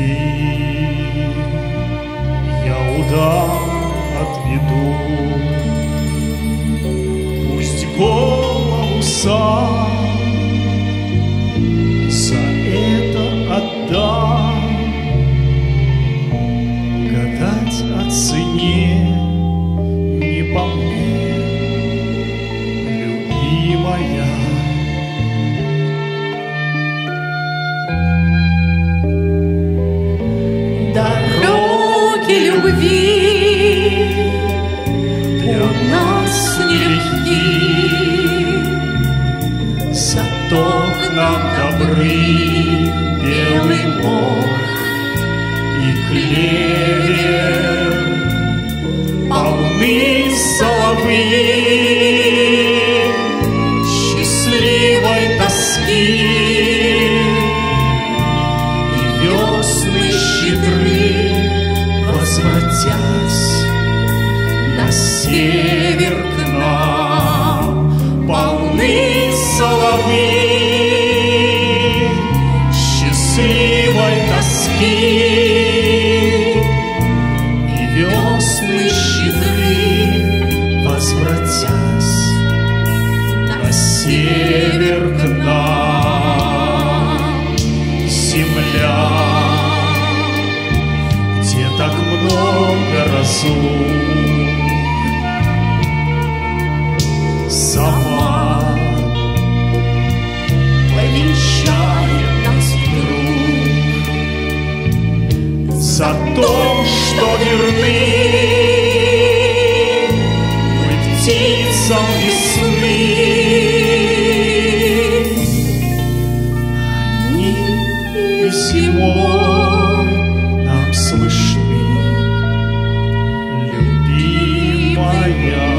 я удар отведу, пусть голову сам за это отдам. Гадать о цене не по мне, любимая. Дороги любви Для у нас нелегки, зато к нам добры белый мох и клевер, полны соловьи счастливой тоски, и весны щедры, возвратясь на север к нам, полны соловьи счастливой тоски, и весны щедры, возвратясь на север к нам. Земля, где так много разлук, сама повенчает нас вдруг за то, что верны мы птицам весны. Они и зимой нам слышны, любимая.